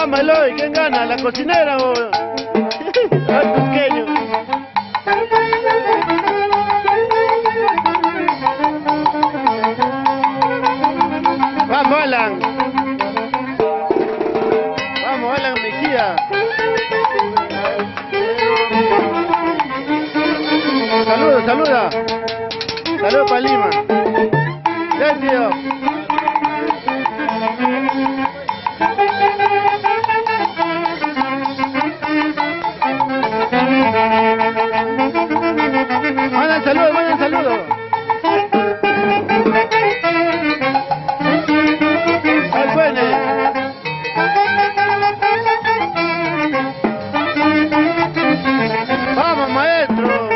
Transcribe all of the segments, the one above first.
Vamos, Eloy, ¿quién gana? ¿La cocinera o...? Al pequeño. Vamos, Alan. Vamos, Alan Mejía. Saluda, saluda. Saludos para Lima. Ya, tío. Mandan saludos, mandan saludos. Al bueno. Vamos, maestro.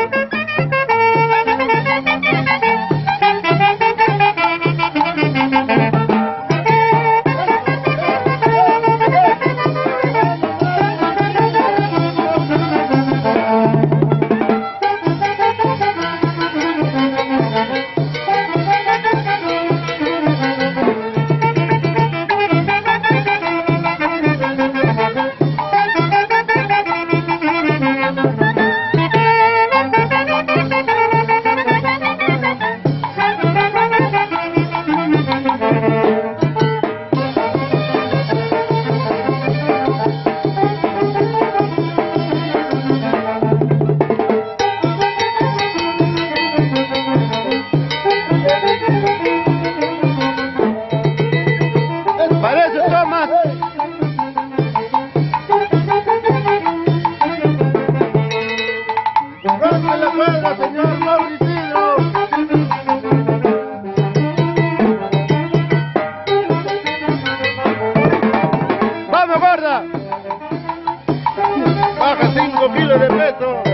¡Rompe la cuerda, señor Mauricino! ¡Vamos, gorda! ¡Baja 5 kilos de peso!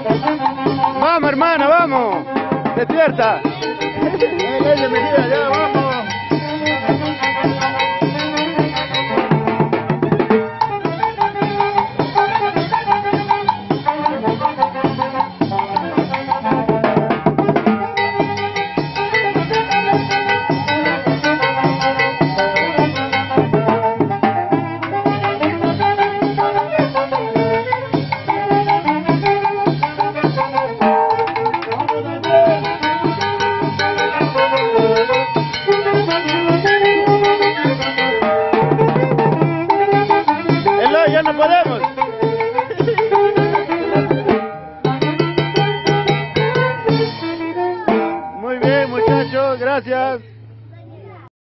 ¡Vamos, hermana, vamos! ¡Despierta! ¡Ya, vamos!